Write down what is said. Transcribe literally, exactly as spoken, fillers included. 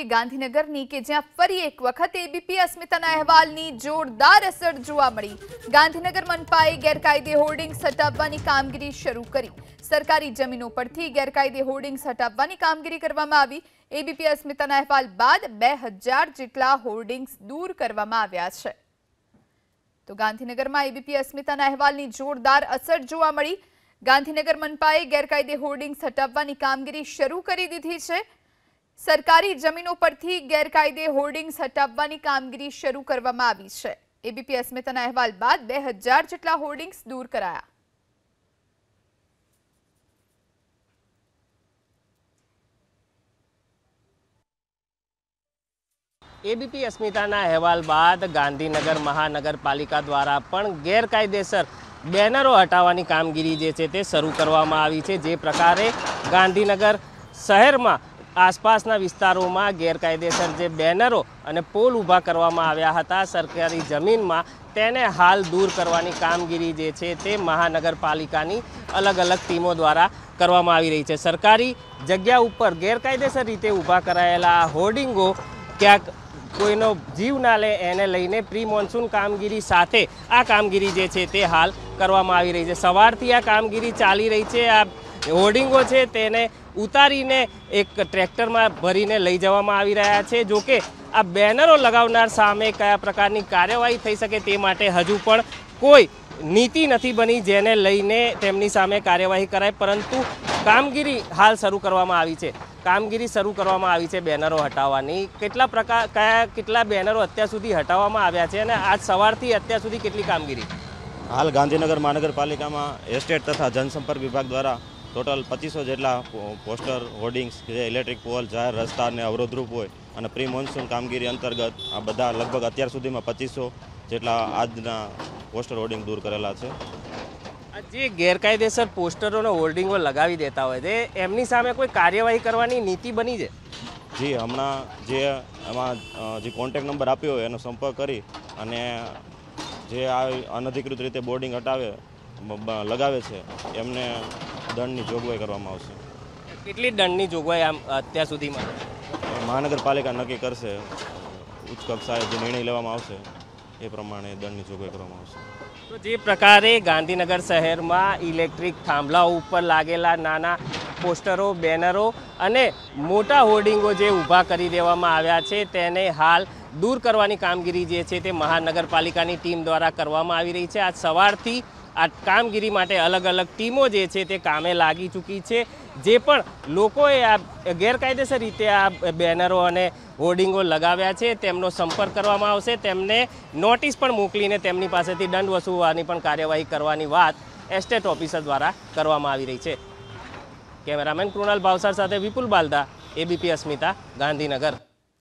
ગાંધીનગરની કે જ્યાં ફરી એક વખત એબીપી અસ્મિતાના અહેવાલની જોરદાર અસર જોવા મળી। ગાંધીનગર મનપાએ ગેરકાયદે હોર્ડિંગ્સ હટાવવાની કામગીરી શરૂ કરી। સરકારી જમીનો પરથી ગેરકાયદે હોર્ડિંગ્સ હટાવવાની કામગીરી કરવામાં આવી। એબીપી અસ્મિતાના અહેવાલ બાદ બે હજાર જેટલા હોર્ડિંગ્સ દૂર કરવામાં આવ્યા છે। તો ગાંધીનગરમાં એબીપી અસ્મિતાના અહેવાલની જોરદાર અસર જોવા મળી। ગાંધીનગર મનપાએ ગેરકાયદે હોર્ડિંગ્સ હટાવવાની કામગીરી શરૂ કરી દીધી છે। સરકારી જમીનો પરથી ગેરકાયદે હોર્ડિંગ્સ હટાવવાની કામગીરી શરૂ કરવામાં આવી છે। એબીપી અસ્મિતાના અહેવાલ બાદ બે હજાર જેટલા હોર્ડિંગ્સ દૂર કરાયા। एबीपी अस्मिताना अहेवाल बाद गांधीनगर महानगरपालिका द्वारा पण गैरकायदेसर बेनरो हटावવાની कामगीरी जे छे ते शरू करवामां आवी छे। जे प्रकारे गांधीनगर शहेरमां आसपासना विस्तारोमां गैरकायदेसर जे बेनरो अने पोल ऊभा करवामां आव्या हता सरकारी जमीनमां तेने हाल दूर करवानी कामगीरी जे छे ते महानगरपालिकानी अलग अलग टीमों द्वारा करवामां आवी रही छे। सरकारी जग्या उपर गैरकायदेसर रीते ऊभा करायेला होर्डिंगो क्यांक कोईनो जीव ना ले एने लईने प्री मोन्सून कामगीरी साथे आ कामगीरी जे छे ते हाल करवामां आवी रही छे। सवारथी आ कामगीरी चाली रही छे। आ होर्डिंगो छे तेने उतारीने एक ट्रेक्टर में भरीने लई जवामां आवी रह्या छे। जो कि आ बेनरो लगावनार सामे कया प्रकारनी कार्यवाही थई शके ते माटे हजू पण कोई नीति नहीं बनी जेने लईने तेमनी सामे कार्यवाही कराय, परंतु कामगीरी हाल शरू करवामां आवी छे। कामगीरी शरू करवामां आवी छे बेनरो हटाववानी। केटला प्रकार कया केटला बेनरो अत्यार सुधी हटाववामां आव्या छे अने आज सवारथी अत्यार सुधी केटली कामगीरी? हाल गांधीनगर महानगरपालिका में एस्टेट तथा जनसंपर्क विभाग द्वारा टोटल पच्चीसो जेटला पोस्टर होर्डिंग्स जे इलेक्ट्रिक पोल जाहेर रस्ता ने अवरोधरूप होय अने प्री मोन्सून कामगीरी अंतर्गत आ बधा लगभग अत्यार सुधीमां पच्चीसो जेटला आजना पोस्टर होर्डिंग दूर करेला छे। जे गैरकायदेसर पोस्टरों ने होर्डिंगो लगावी देता होय छे एमनी सामे कोई कार्यवाही करवानी नीति बनी छे? जी हमणां जे एमां जे कॉन्टेक्ट नंबर आप्यो होय एनो संपर्क करी अने जे आ अनधिकृत रीते बोर्डिंग हटावे लगावे छे एमने दंडनी जोगवाई करवामां आवशे। કેટલી દંડની જોગવાઈ આમ અત્યાર સુધીમાં મહાનગરપાલિકા નક્કી કરશે। ઉચ્ચ કક્ષાએ જે નિર્ણય લેવામાં આવશે એ પ્રમાણે દંડની જોગવાઈ કરવામાં આવશે। તો જે પ્રકારે ગાંધીનગર શહેરમાં ઇલેક્ટ્રિક થાંભલાઓ ઉપર લાગેલા નાના પોસ્ટરો બેનરો અને મોટા હોર્ડિંગો જે ઊભા કરી દેવામાં આવ્યા છે તેને હાલ दूर करवानी कामगीरी जे छे ते महानगरपालिकानी टीम द्वारा करवामां आवी रही छे। आज सवारथी आ कामगीरी माटे अलग अलग टीमों जे छे ते कामे लागी चूकी छे। जे पण लोकोए आ गैरकायदेसर रीते आ बेनरो अने होर्डिंगो लगाव्या छे तेमनो संपर्क करवामां आवशे। तेमने नोटिस पण मोकलीने तेमनी पासेथी दंड वसूलवानी पण कार्यवाही करवानी वात एस्टेट ऑफिसर द्वारा करवामां आवी रही छे। कैमरामेन कृणाल भावसार साथे विपुल बालदा, एबीपी अस्मिता, गांधीनगर।